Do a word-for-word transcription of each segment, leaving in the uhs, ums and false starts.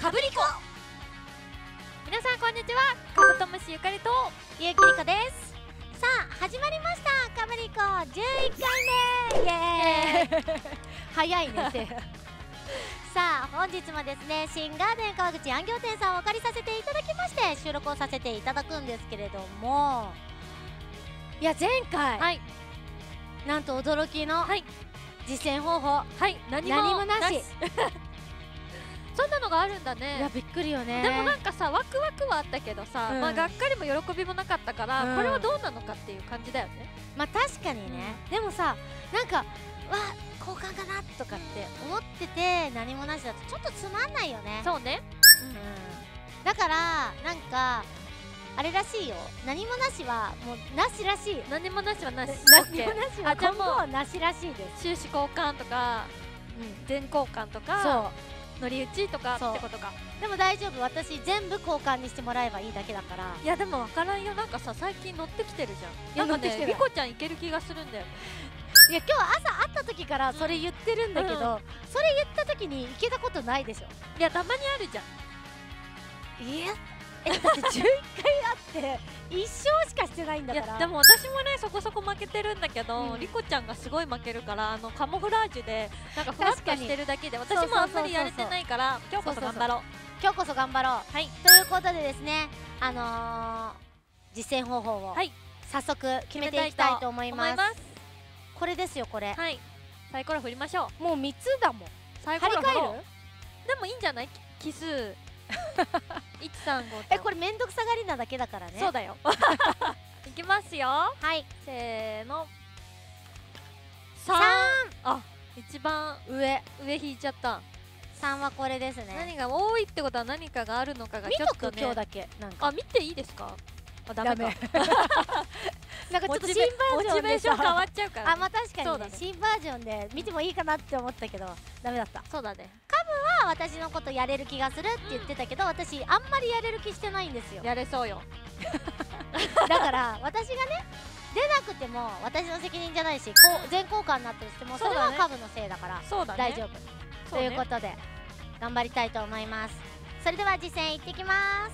かぶりこ。皆さんこんにちは。カブトムシゆかりとゆうきりこです。さあ始まりました、かぶりこじゅういっかいめ、イエーイ早いねさあ本日もですね、新ガーデン川口安行店さんをお借りさせていただきまして収録をさせていただくんですけれども、いや前回、はい、なんと驚きの実践方法、はい、何も、何もなしそんなのがあるんだね。 いやびっくりよね。 でもなんかさ、ワクワクはあったけどさ、うん、まあがっかりも喜びもなかったから、うん、これはどうなのかっていう感じだよね。 まあ確かにね、うん、でもさ、なんかわ交換かなとかって思ってて何もなしだとちょっとつまんないよね。 そうね、 うん、だからなんかあれらしいよ、何もなしはもうなしらしい。 何もなしはなし、 何もなしは今後はなしらしいです。 収支交換とか、うん、全交換とか、そう乗り打ちとかってことか。 でも大丈夫、私全部交換にしてもらえばいいだけだから。 いやでも分からんよ、なんかさ最近乗ってきてるじゃん。なんかね、リコちゃんいける気がするんだよね。 いや今日朝会った時からそれ言ってるんだけど、うん、それ言った時に行けたことないでしょ。 いやたまにあるじゃん。いやえだってじゅういっかいあって一生しかしてないんだから。いやでも私もねそこそこ負けてるんだけど、うん、リコちゃんがすごい負けるから、あのカモフラージュでなんかふわっとしてるだけで、私もあんまりやれてないから、今日こそ頑張ろう。 今日こそ頑張ろう。はい、ということでですね、あのー、実践方法を早速決めていきたいと思います。これですよ、これ。はい、 サイコロ振りましょう。 もうみっつだもん。 サイコロ振ろう。でもいいんじゃない、奇数いちさんご。 えこれめんどくさがりなだけだからね。 そうだよいきますよ。はい、せーの、さん。あ、一番上上引いちゃった。 さんはこれですね。 何が多いってことは何かがあるのかがちょっとね。 今日だけなんか。 あ、見ていいですか。あ、ダメかなんかちょっと新バージョンでさ、モチベーション変わっちゃうから。 あ、まあ確かにね、新バージョンで見てもいいかなって思ったけどダメだった。 そうだね。 カブは私のことやれる気がするって言ってたけど、私あんまりやれる気してないんですよ。 やれそうよだから私がね出なくても私の責任じゃないし、こう全交換になったとしてもそれはカブのせいだから大丈夫ということで頑張りたいと思います。それでは実践いってきます。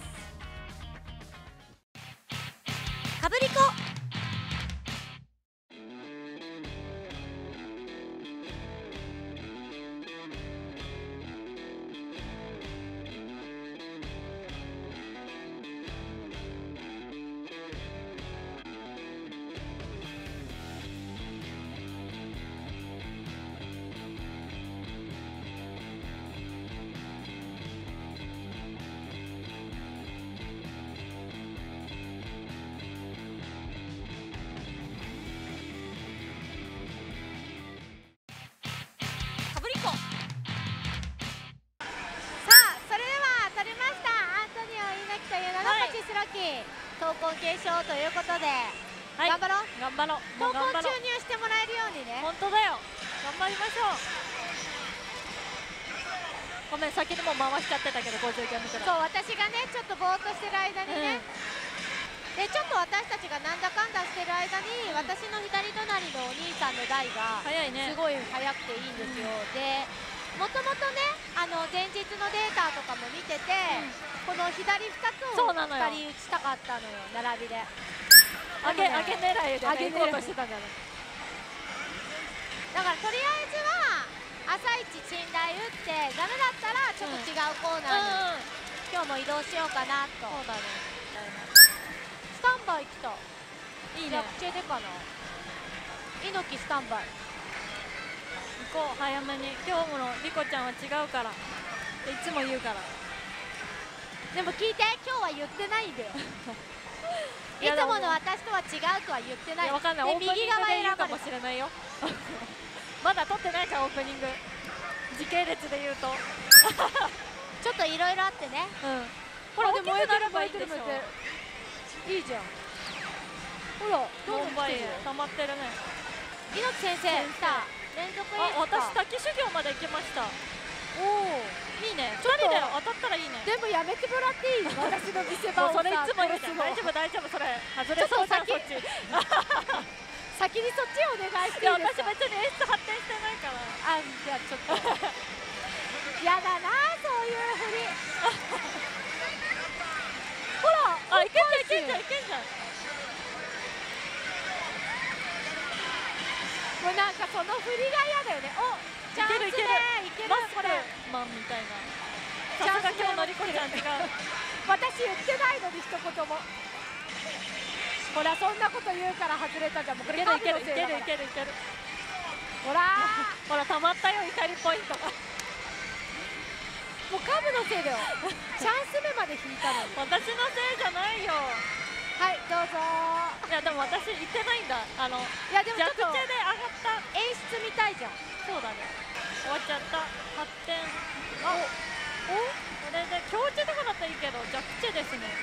かぶりこ。闘魂継承ということで、はい、頑張ろう頑張ろう。 闘魂注入してもらえるようにね。 本当だよ、頑張りましょう。ごめん先にも回しちゃってたけどごじゅうキャ見てた。 そう、私がねちょっとぼーっとしてる間にね、うん、でちょっと私たちがなんだかんだしてる間に、うん、私の左隣のお兄さんの台が早いね、 すごい速くていいんですよ、うん、でもともとねあの前日のデータとかも見てて、うん、この左ふたつをふたり打ちたかったのよ、並びで。 上げ上げ狙いでね行こうとしてたんだね。 だからとりあえずは朝一信頼打ってダメだったらちょっと違うコーナーに、うん、今日も移動しようかなと。そうだね、スタンバイ来た。いいね、チェでかな。猪木スタンバイ行こう早めに。今日のリコちゃんは違うからっていつも言うから。 でも聞いて、今日は言ってないんだよいつもの私とは違うとは言ってない。 わかんない、オープニングで言うかもしれないよまだ撮ってないからオープニング時系列で言うとちょっといろいろあってね。うん、 ほらでも燃えてる燃えてる燃えてる。 いいじゃん。ほらどんどん来てる。 溜まってるね。 猪木先生来た。連続エースか。 あ、私滝修行まで行きました。おお、いいね。ふたりで当たったらいいね。 でもやめてもらっていい私の見せ場を。 それいつも言うじゃん。大丈夫大丈夫、それ外れそうじゃん。そっち先にそっちをお願いしていいですか。 私別に演出発展してないから。 あ、じゃあちょっとやだなそういうふりけんじゃんいけんじゃん。 もうなんかその振りが嫌だよね。お、チャンスね、いけるマスクこれ。 マンみたいな。さすが今日のリコちゃん違う。 私言ってないのに一言も。ほらそんなこと言うから外れたじゃん。もうこれいけるいけるいけるいけるいける。 ほらほらたまったよ怒りポイントが。 もうカブのせいだよ。チャンス目まで引いたのに。 私のせいじゃないよ。 はいどうぞ。 いやでも私言ってないんだ。あのいやでもちょっと弱点で上がった演出見たいじゃん。 そうだね。終わっちゃった。はってん。 あおこれで強中とかだったらいいけど弱点ですね。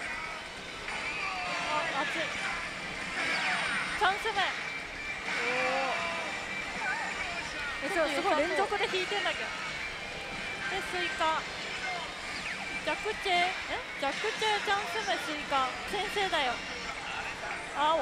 あ熱い。チャンス目。えそうすごい連続で引いてんだけど。でスイカ。弱チェえ弱チェチャンス目スイカ先生だよ。青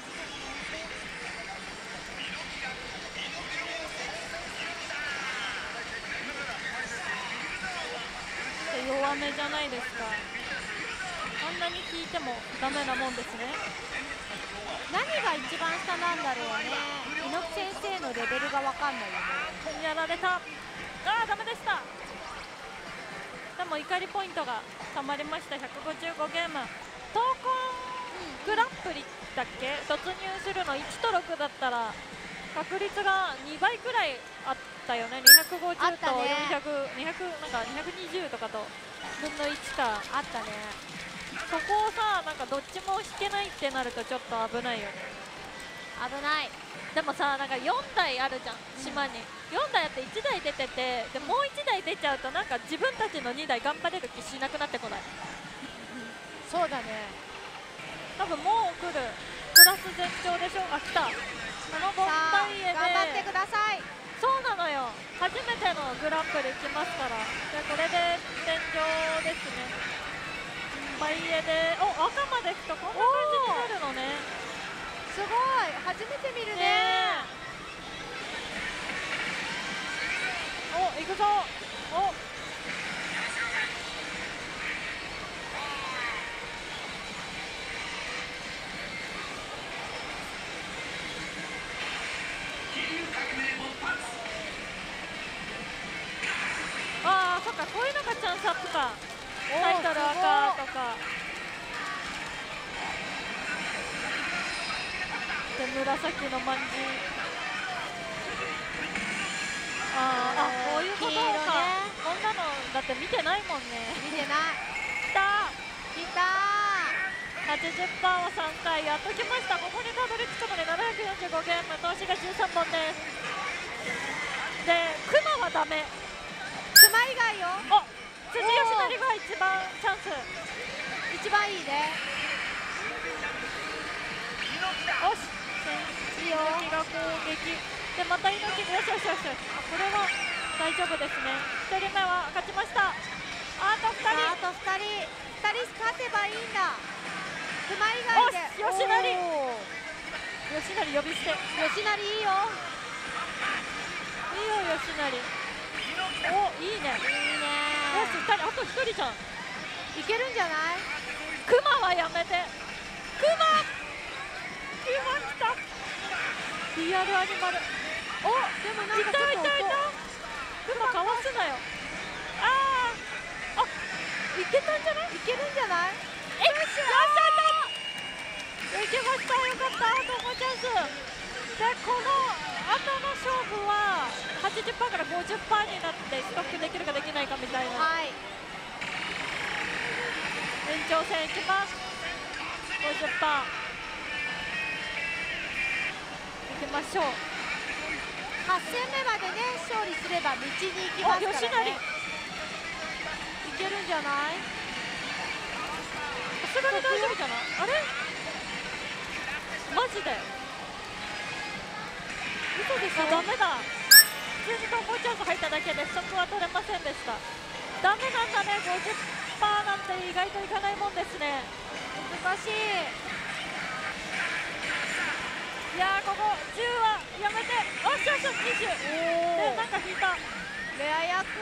弱めじゃないですか。あんなに引いてもダメなもんですね。 何が一番下なんだろうね。猪木先生のレベルがわかんないよね。 やられた。あーダメでした。でも怒りポイントがたまりました。ひゃくごじゅうごゲーム。闘魂グランプリだっけ突入するのいちとろくだったら確率がにばいくらいあったよね。にひゃくごじゅうとよんひゃく、にひゃくなんかにひゃくにじゅうとかとぶんのいちかあったね。 そこをさなんかどっちも引けないってなるとちょっと危ないよね。 危ない。 でもさなんかよんだいあるじゃん島に、うん、よんだいあっていちだい出ててでもういちだい出ちゃうとなんか自分たちのにだい頑張れる気しなくなってこない。 そうだね。 多分もう来るプラス前兆でしょ。あ来た。あのボンバイエで頑張ってください。 そうなのよ初めてのグランプリ来ますから。でこれで前兆ですね。ボンバイエでお赤まで来た。こんな感じになるのね。 すごい初めて見るね。 お行くぞ。おああそっかこういうのがチャンスアップか。タイトル赤とかで紫のまんじ。ああこういうことか、ね、こんなのだって見てないもんね。 見てない。 来た来たー はちじゅっパーセント をさんかいやっときました。ここにたどり着くまでななひゃくよんじゅうごゲーム投資がじゅうさんぼんです。でクマはダメ。 クマ以外よ。 お辻吉成が一番チャンス一番いいね。 よし猪木が攻撃でまた猪木がよしよしよし。あこれは大丈夫ですね。ひとりめは勝ちました。あとふたり。 あとふたりふたり勝てばいいんだ。クマ以外でよし吉成吉成呼び捨て。 吉成いいよいいよ吉成。おいいねいいね。 よしふたりあとひとりじゃん。 いけるんじゃない。 クマはやめて。クマクマ来た。リアルアニマル。 おでもなんかちょっといたいたいた。クマかわすなよ。あーあいけたんじゃない。 いけるんじゃない。 えよっしゃいけました。よかった。あともうチャンスでこの後の勝負は はちじゅっパーセント から ごじゅっパーセント になってストックできるかできないかみたいな。 はい延長戦いきます。ごじゅっパーセント いきましょう。 はっせんめまでね勝利すれば道に行きますからね。いけるんじゃない。 さすがに大丈夫じゃない。あれマジで嘘でしょ。ダメだ。普通に投稿チャンス入っただけでストックは取れませんでした。ダメなんだね。 ごじゅっパーセント なんて意外といかないもんですね。 難しい。 いやーここじゅうはやめて。よしよしよしにじゅうでなんか引いた。 レア役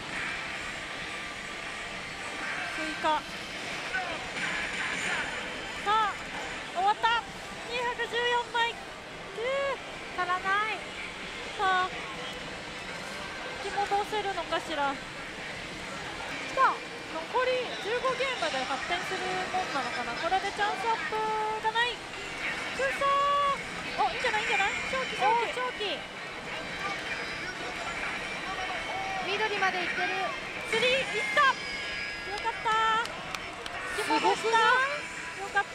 スイカか。 来た。 残りじゅうごゲームで発展するもんなのかな。これでチャンスアップがない。くそー。お、いいんじゃないいいんじゃない。長期長期長期。緑まで行ってる。 スリーいった。よかったー。戻した。よかった。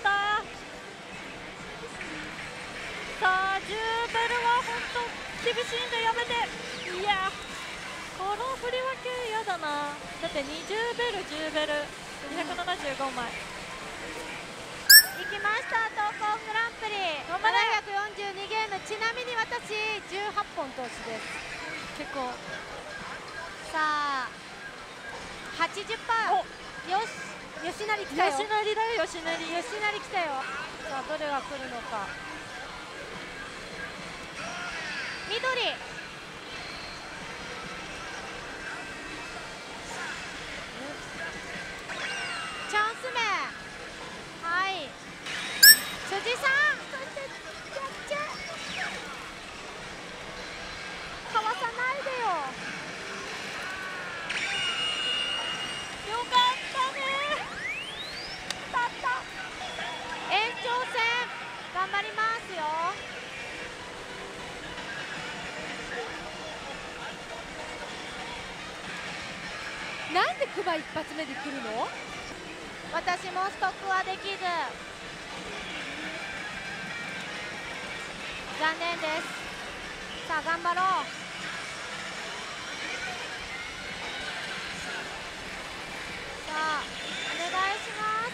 さあじゅうベルは本当厳しいんでやめて。いやこの振り分け嫌だな。だってにじゅうベルじゅうベルにひゃくななじゅうごまい。 行きました闘魂グランプリななひゃくよんじゅうにゲーム。ちなみに私じゅうはっぽん投資です。 結構さあ はちじゅっパーセント。よし吉成来たよ。 吉成だよ吉成。 吉成来たよ。さあどれが来るのか。緑。チャンス目。はい辻さん。そしてキャッチャーかわさないでよ。 よかったね。 たった延長戦頑張りますよ。なんでクマ一発目で来るの。私もストックはできず残念です。さあ頑張ろう。さあお願いします。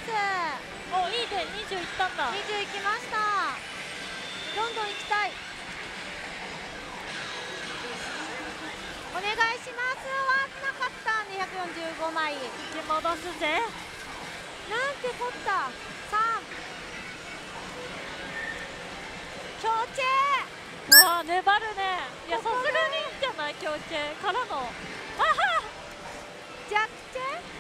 おいいね。にじゅういったんだ。 にじゅういきました。どんどん行きたい。お願いします。わなかった。にひゃくよんじゅうごまい。 引き戻すぜ。 なんてこった。さん強チェ。 うわ粘るね。いやさすがにいいんじゃない。強チェからのあは弱チェ。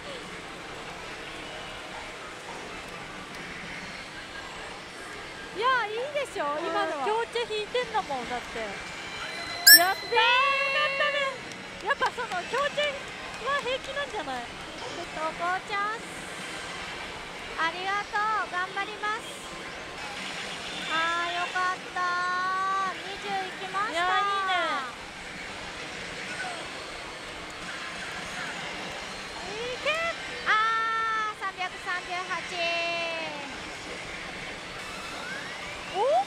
いやいいでしょ今のは。 強チェ引いてんだもん。だってやったー。よかったね。やっぱその強チェは平気なんじゃない。 投稿チャンスありがとう。頑張ります。あーよかった。にじゅういきました。 いやいいね。 いけ。あーさんびゃくさんじゅうはち。 お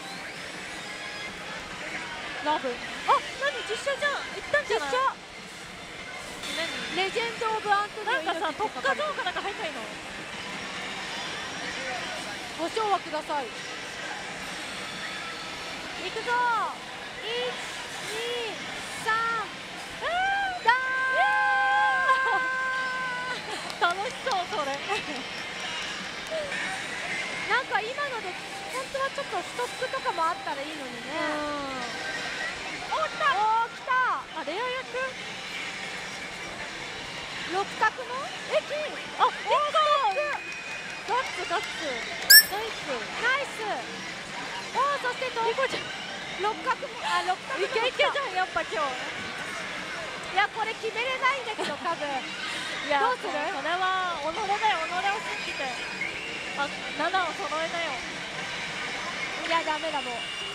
ラブ。あ何実写じゃん。いったんじゃない。 実写何レジェンド・オブ・アントニオなんかさ特化ゾーンかなんか入んないの。 ご唱和ください。いくぞ。いちにさんだー。 楽しそうそれ。 なんか今ので本当はちょっとストックとかもあったらいいのにね。お来た。お来た。 あレア役六角のえ金。 あおガッツガッツナイスナイス。おーそしてとリコちゃん六角もあ六角イケイケじゃんやっぱ今日。 いやこれ決めれないんだけどカブ。 いやどうする。 それは己だよ。己を信じてあななを揃えなよ。 いやダメだもう。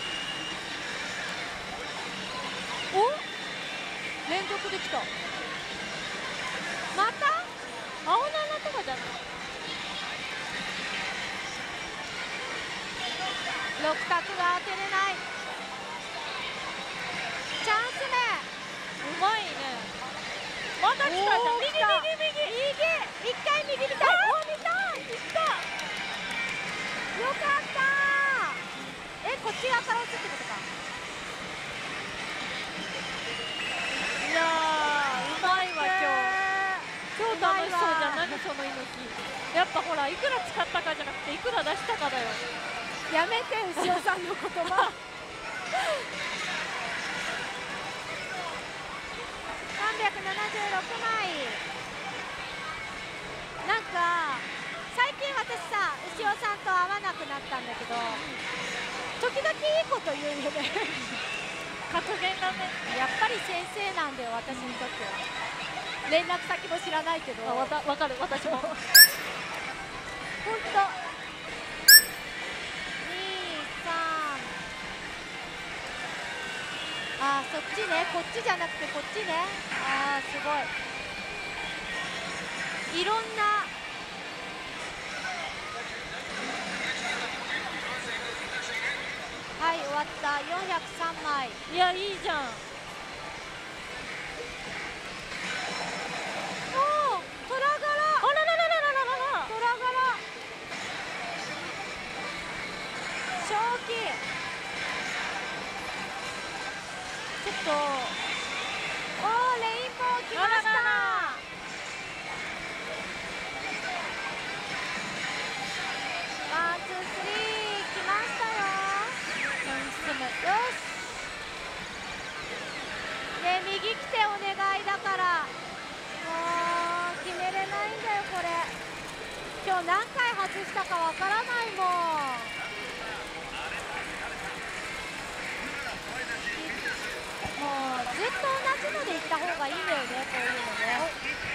お連続できた。また青ななとかじゃない。 六角が当てれない。チャンス目。 うまいね。また来たじゃん。 おー右来た右右右一回右見たい。お見たい。 いった。 よかったー。えこっち側から打つってことか。 いやーうまいわ今日。超楽しそうじゃん。何その猪木。やっぱほらいくら使ったかじゃなくていくら出したかだよ。 やめて牛尾さんの言葉。さんびゃくななじゅうろくまい。なんか最近私さ牛尾さんと会わなくなったんだけど時々いいこと言うよね。 格言だね。 やっぱり先生なんだよ私にとっては。 連絡先も知らないけど、 あ、わたわかる、私も。 ほんと。にさん、あー、そっちね、こっちじゃなくてこっちね。あー、すごいいろんな。はい、終わった。よんひゃくさんまい。 いや、いいじゃん。 おお、トラ柄。 あららららららら。 トラ柄。正気。ちょっと。おお、レインボー来ました。 あららら。 ワン、ツー、スリー、来ましたよ。 進む。 よし。ね、右来てお願いだから。もう決めれないんだよこれ。今日何回外したかわからないもん。もうずっと同じので行った方がいいんだよね、こういうのね。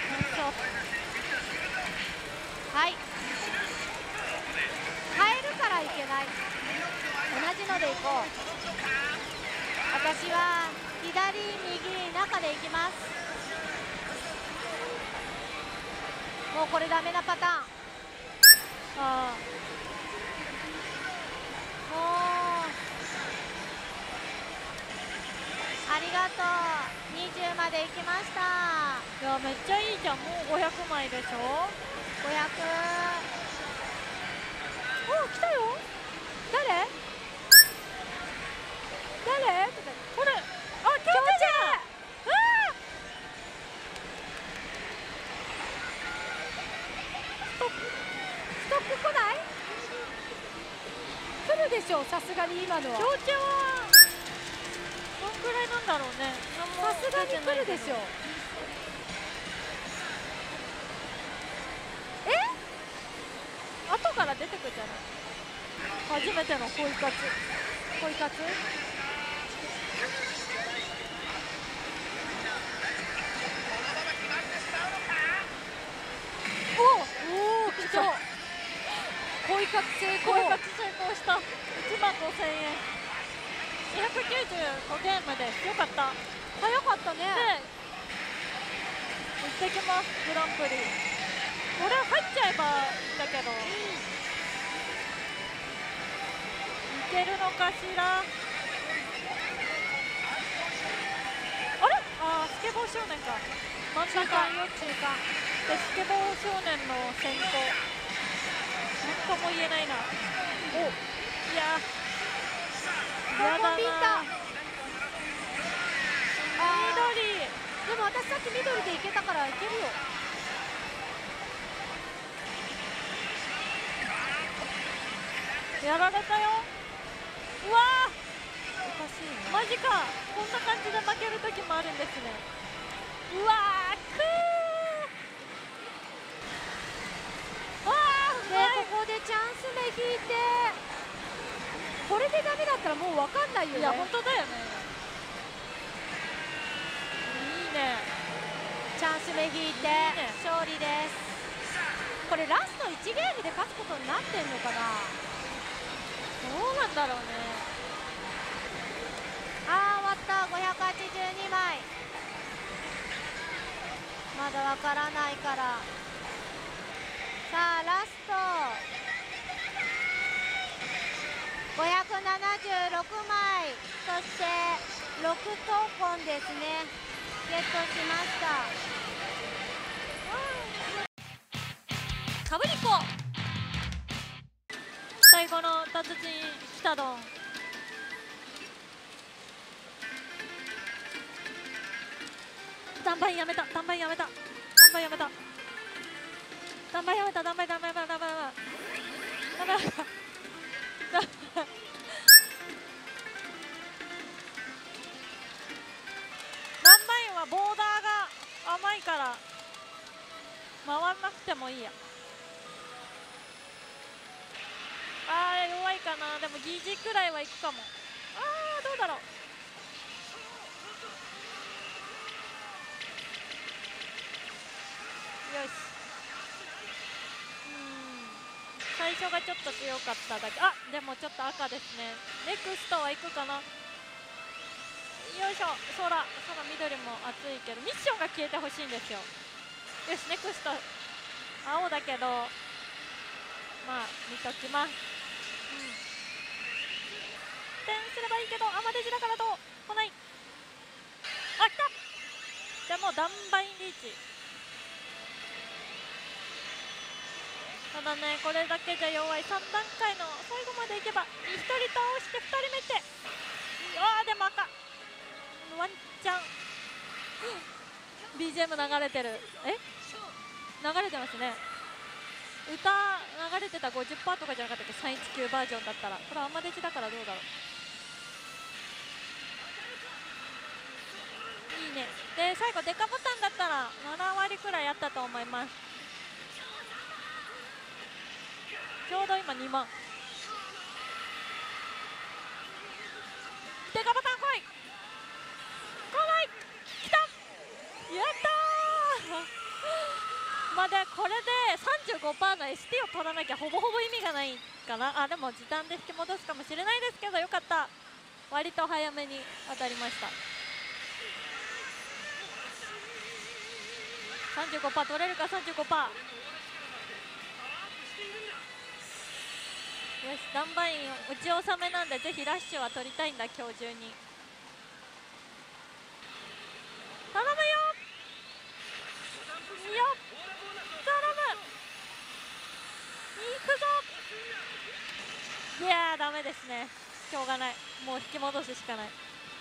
はい、変えるからいけない。同じので行こう。私は左右中で行きます。もうこれダメなパターン。 あもうありがとう。にじゅうまで行きました。 あ、いや、めっちゃいいじゃん。もうごひゃくまいでしょ。 ごひゃく。おお、来たよ。誰誰とか。 これ、あ、強強制じゃん。 制。 あストップ。ストップ来ない。来るでしょ、さすがに今のー、 は。 強制はどんくらいなんだろうね。 さすがに来るでしょ。 え、後から出てくるじゃない。初めてのポイ活。 ポイ活。おおお、来た。ポイ活成功。 ポイ活成功した。いちまんごせんえん。にひゃくきゅうじゅうごゲームです。よかった。 早かったね。 で、行ってきます、グランプリ。これ入っちゃえばいいんだけど、いけるのかしら。あれ、あー、スケボー少年か。真ん中中間よ、中間。 で、スケボー少年の先行。なんとも言えないな。お、いやー、やだな。 ピンタ。 緑。 でも私さっき緑でいけたからいけるよ。 やられたよ。うわー、 おかしいね。 マジか。こんな感じで負ける時もあるんですね。うわー、くー。わー、 で、 はい。 ここでチャンス目引いて、これでダメだったらもう分かんないよね。 いや、本当だよね。いいね。 チャンス目引いてね勝利です。これラストいちゲームで勝つことになってんのかな。 どうなんだろうね。 あー、終わった。ごひゃくはちじゅうにまい。まだわからないから。さあラストごひゃくななじゅうろくまい、そしてろくトーコンですね、ゲットしました。 かぶりこ。最後の達人きたどん。ダンバイやめた、ダンバイやめた、ダンバイやめた、ダンバイやめた、ダンバイダンバイダンバイダンバイダンバイダンバイダンバイはボーダーが甘いから回らなくてもいいや。あー、弱いかな。でも疑似くらいはいくかも。あー、どうだろう。 最初がちょっと強かっただけ。あ、でもちょっと赤ですね。ネクストは行くかな。よいしょ。空空緑も熱いけどミッションが消えてほしいんですよ。よし、ネクスト青だけどまあ見ときます。うん、点すればいいけどアマデジだからと来ない。あ、来た。でもダンバインリーチ。ただね、これだけじゃ弱い。さん段階の最後までいけばひとり倒してふたりめって、あーでも赤ワンチャンビージーエム 流れてる。え流れてますね。歌流れてた ごじゅっパーセント とかじゃなかったっけ、さんいちきゅうバージョンだったら。これアマデジだからどうだろう。いいね。で最後デカボタンだったらななわりくらいあったと思います。ちょうど今にまん。デカボタン来い来ない、来た、やったーまあでこれで さんじゅうごパーセント の エスティー を取らなきゃほぼほぼ意味がないかな。あ、でも時短で引き戻すかもしれないですけど、よかった、割と早めに当たりました。さんじゅうごパーセント 取れるか。 さんじゅうごパーセント。よし、ダンバイン打ち納めなんでぜひラッシュは取りたいんだ今日中に。頼むよよっ、頼む、いくぞ。いやーダメですね、しょうがない、もう引き戻すしかない。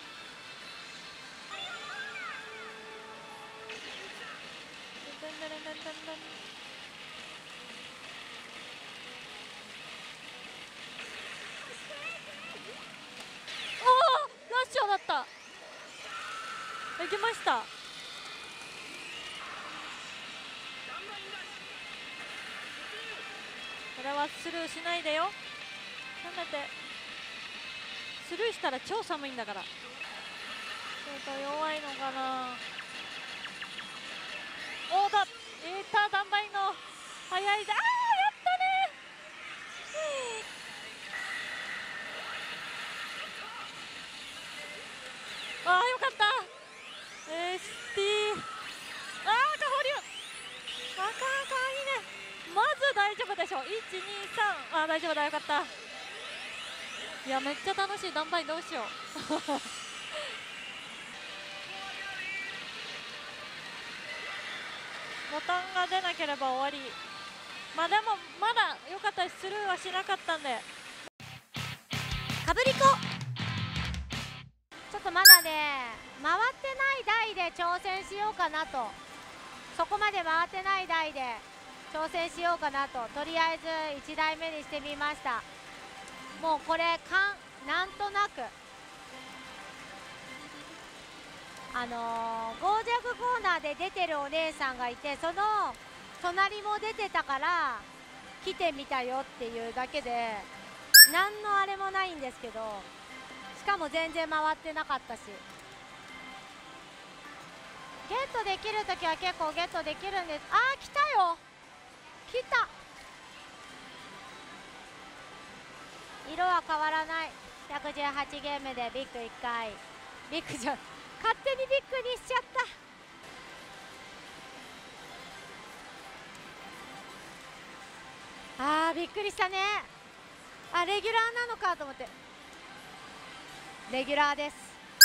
ラッシュだった。できました。これはスルーしないでよ、せめて。スルーしたら超寒いんだから。ちょっと弱いのかな。おーだ、えーたダンバインの速いで、あーやったねー。あーよかった。エスティー、あー赤保留、赤赤いいね。まず大丈夫でしょ。いちにさん、あー大丈夫だ、よかった。いやめっちゃ楽しい。ダンバインどうしようボタンが出なければ終わり。まあでもまだ良かったです。スルーはしなかったんで。 かぶりこちょっとまだね回ってない台で挑戦しようかなと。そこまで回ってない台で挑戦しようかなと、とりあえずいちだいめにしてみました。もうこれかんなんとなくあのー、ゴージャグコーナーで出てるお姉さんがいて、その隣も出てたから来てみたよっていうだけで、何のあれもないんですけど、しかも全然回ってなかったし、ゲットできるときは結構ゲットできるんです。あー来たよ、来た。色は変わらない。ひゃくじゅうはちゲームでビッグいっかい、ビッグじゃ勝手にビッグにしちゃった。あーびっくりしたね。あレギュラーなのかと思って。レギュラーです。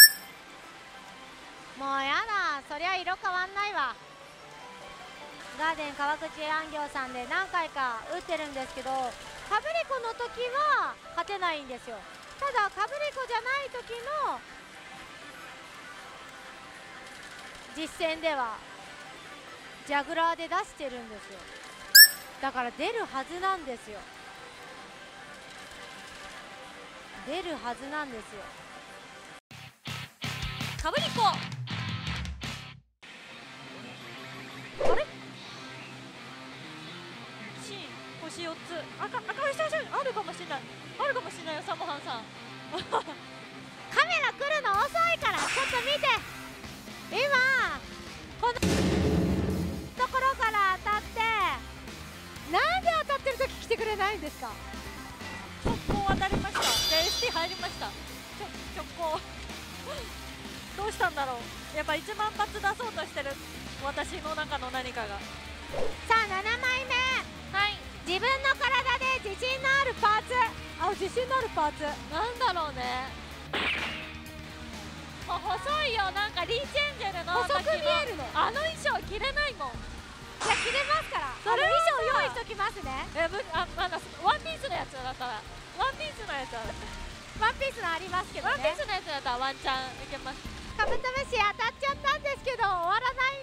もうやだ、そりゃ色変わんないわ。ガーデン川口蘭業さんで何回か打ってるんですけど、かぶりこの時は勝てないんですよ。ただかぶりこじゃない時の実戦ではジャグラーで出してるんですよ。だから出るはずなんですよ。出るはずなんですよ。かぶりこあれシーン星よっつ、赤赤星星あるかもしれない、あるかもしれないよサモハンさんカメラ来るの遅いからちょっと見て。今このところから当たって、なんで当たってる時来てくれないんですか。 直行当たりました。で エスティー 入りました。ちょ直行どうしたんだろう。やっぱいちまん発出そうとしてる私の中の何かが。 さあななまいめ、 はい、 自分の体で自信のあるパーツ。あ、自信のあるパーツなんだろうね。もう細いよ。なんかリーチエンジェルの細く見えるの。 あの衣装着れないもん。 いや着れますから。 それはあの衣装用意しときますね。 えぶあなんかワンピースのやつだったらワンピースのやつある。 ワンピースのありますけどね。 ワンピースのやつだったらワンチャンいけます。 カブトムシ当たっちゃったんですけど終わらないん